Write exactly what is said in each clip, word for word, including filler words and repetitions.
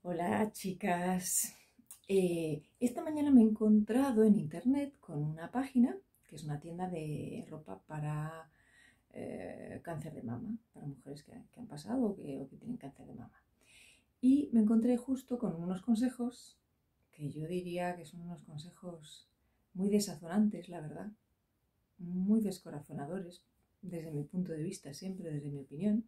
Hola chicas, Eh, esta mañana me he encontrado en internet con una página que es una tienda de ropa para eh, cáncer de mama, para mujeres que, que han pasado o que, o que tienen cáncer de mama. Y me encontré justo con unos consejos que yo diría que son unos consejos muy desazonantes, la verdad, muy descorazonadores, desde mi punto de vista, siempre desde mi opinión,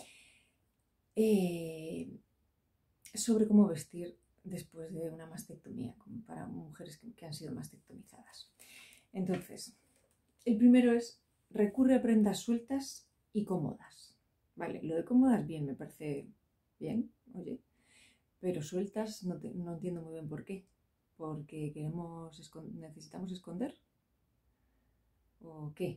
eh, sobre cómo vestir después de una mastectomía, como para mujeres que, que han sido mastectomizadas. Entonces, el primero es recurre a prendas sueltas y cómodas. Vale, lo de cómodas bien, me parece bien, oye, pero sueltas no, te, no entiendo muy bien por qué. Porque queremos esconder, necesitamos esconder o qué.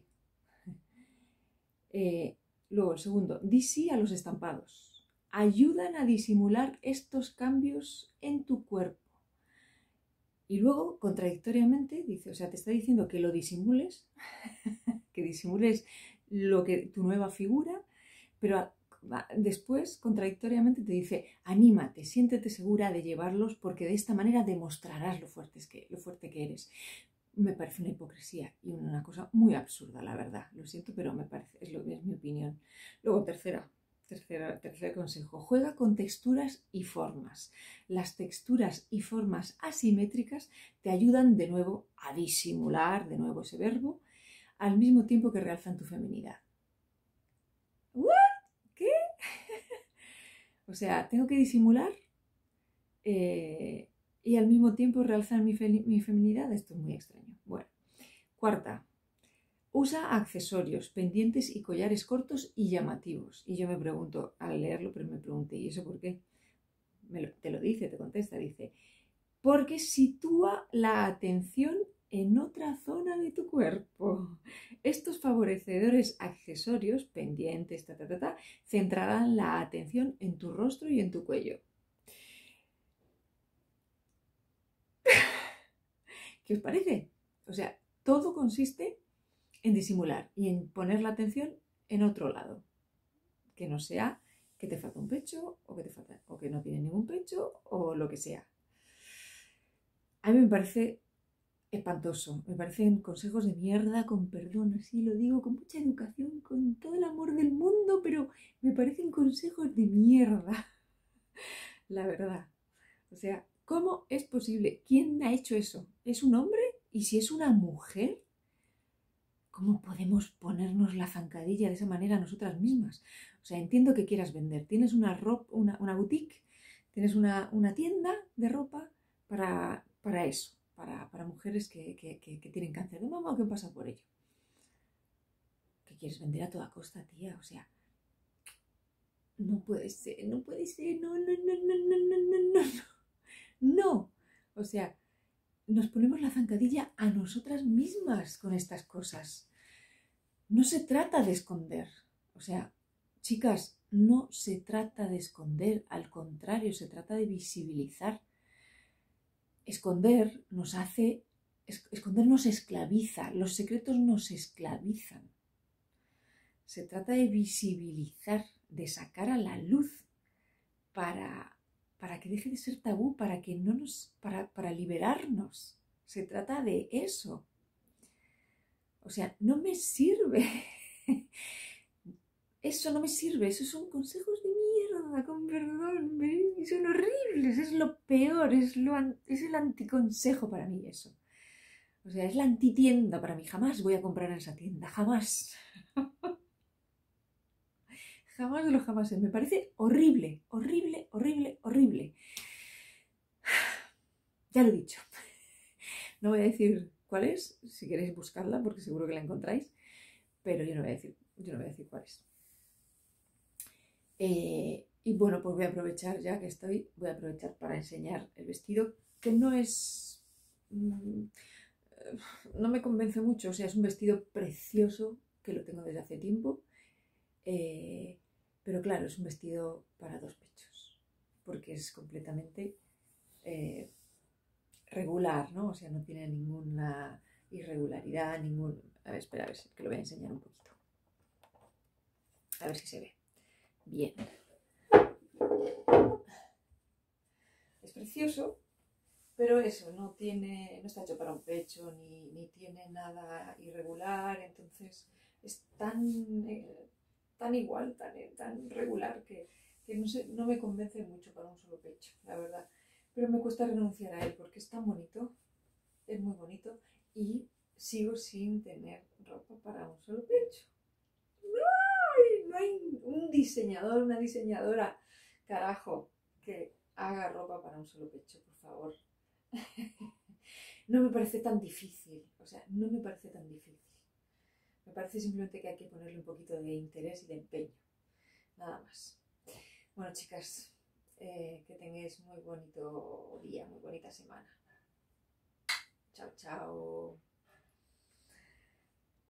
Eh, luego, el segundo, di sí a los estampados. Ayudan a disimular estos cambios en tu cuerpo. Y luego, contradictoriamente, dice, o sea, te está diciendo que lo disimules, que disimules lo que, tu nueva figura, pero a, a, después, contradictoriamente, te dice, anímate, siéntete segura de llevarlos porque de esta manera demostrarás lo fuerte, es que, lo fuerte que eres. Me parece una hipocresía y una cosa muy absurda, la verdad. Lo siento, pero me parece, es, lo, es mi opinión. Luego, tercera, tercera, tercer consejo. Juega con texturas y formas. Las texturas y formas asimétricas te ayudan de nuevo a disimular, de nuevo ese verbo, al mismo tiempo que realzan tu feminidad. ¿What? ¿Qué? O sea, tengo que disimular eh, y al mismo tiempo realzar mi, fe mi feminidad. Esto es muy extraño. Bueno, cuarta. Usa accesorios, pendientes y collares cortos y llamativos. Y yo me pregunto, al leerlo, pero me pregunté, ¿y eso por qué? Me lo, te lo dice, te contesta, dice, porque sitúa la atención en otra zona de tu cuerpo. Estos favorecedores accesorios, pendientes, ta, ta, ta, ta, centrarán la atención en tu rostro y en tu cuello. ¿Qué os parece? O sea, todo consiste en disimular y en poner la atención en otro lado, que no sea que te falta un pecho o que, te falta, o que no tiene ningún pecho o lo que sea. A mí me parece espantoso, me parecen consejos de mierda, con perdón, así lo digo, con mucha educación, con todo el amor del mundo, pero me parecen consejos de mierda, la verdad. O sea, ¿cómo es posible? ¿Quién ha hecho eso? ¿Es un hombre? ¿Y si es una mujer? ¿Cómo podemos ponernos la zancadilla de esa manera nosotras mismas? O sea, entiendo que quieras vender. Tienes una, ropa, una, una boutique, tienes una, una, tienda de ropa para, para eso, para, para mujeres que, que, que, que tienen cáncer de mama o que han pasado por ello. ¿Qué quieres vender a toda costa, tía? O sea, no puede ser, no puede ser, no, no, no, no, no, no, no, no. No, o sea, nos ponemos la zancadilla a nosotras mismas con estas cosas. No se trata de esconder, o sea, chicas, no se trata de esconder, al contrario, se trata de visibilizar. Esconder nos hace, esconder nos esclaviza, los secretos nos esclavizan. Se trata de visibilizar, de sacar a la luz para, para que deje de ser tabú, para que no nos, para, para liberarnos. Se trata de eso. O sea, no me sirve. Eso no me sirve, esos son consejos de mierda, con perdón, son horribles, es lo peor, es, lo, es el anticonsejo para mí eso. O sea, es la antitienda para mí, jamás voy a comprar en esa tienda, jamás. Jamás de los jamases, me parece horrible, horrible, horrible, horrible. Ya lo he dicho. No voy a decir cuál es, si queréis buscarla, porque seguro que la encontráis, pero yo no voy a decir, yo no voy a decir cuál es. Eh, y bueno, pues voy a aprovechar, ya que estoy, voy a aprovechar para enseñar el vestido, que no es... Mmm, no me convence mucho, o sea, es un vestido precioso, que lo tengo desde hace tiempo, eh, pero claro, es un vestido para dos pechos, porque es completamente eh, regular, ¿no? O sea, no tiene ninguna irregularidad, ningún... A ver, espera, a ver, que lo voy a enseñar un poquito. A ver si se ve. Bien. precioso, pero eso, no tiene, no está hecho para un pecho, ni, ni tiene nada irregular, entonces es tan, eh, tan igual, tan, tan regular que, que no, sé, no me convence mucho para un solo pecho, la verdad. Pero me cuesta renunciar a él porque es tan bonito, es muy bonito, y sigo sin tener ropa para un solo pecho. No hay, no hay un diseñador, una diseñadora, carajo, que haga ropa para un solo pecho, por favor. No me parece tan difícil, o sea, no me parece tan difícil. Me parece simplemente que hay que ponerle un poquito de interés y de empeño, nada más. Bueno, chicas, eh, que tengáis muy bonito día, muy bonita semana. Chao, chao.